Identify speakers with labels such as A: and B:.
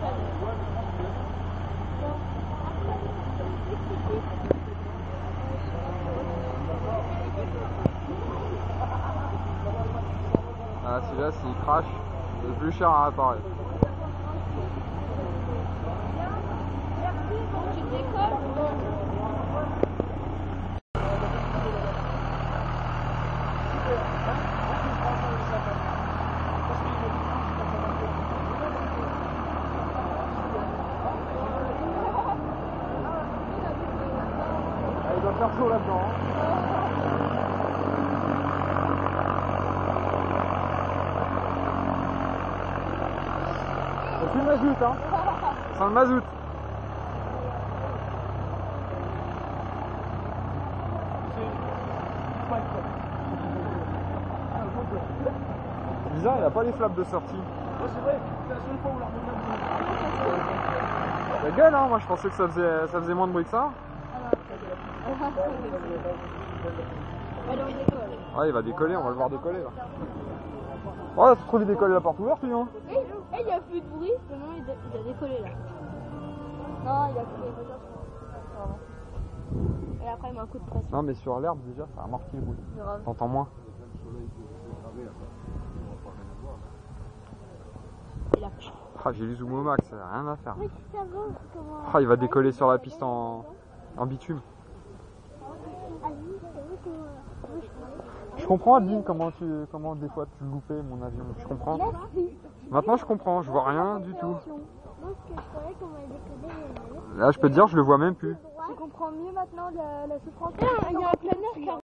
A: Ah, celui-là, s'il crache, c'est plus cher à réparer. Il doit faire chaud là-dedans. C'est le mazout, hein. C'est le mazout. C'est bizarre, il n'a pas les flaps de sortie.
B: Ouais, c'est vrai, c'est la seule fois où la remonte.
A: La gueule, hein. Moi je pensais que ça faisait moins de bruit que ça. Ouais, il va décoller, on va le voir décoller là. Oh, ça se trouve, il décolle la porte ouverte, lui, hein.
C: Il n'y a plus de bruit, maintenant il a décollé là. Non, il a plus de bruit. Et après, il met un coup de pression.
A: Non, mais sur l'herbe, déjà, ça amortit le bruit. T'entends moins. Ah, j'ai lu Zoom au max, rien à faire. Ah, il va décoller sur la piste en bitume. Je comprends, Adeline, comment des fois tu loupais mon avion. Je comprends. Maintenant, je comprends, je vois rien du tout. Là, je peux te dire, je le vois même plus.
C: Je comprends mieux maintenant la souffrance. Il y a un planeur qui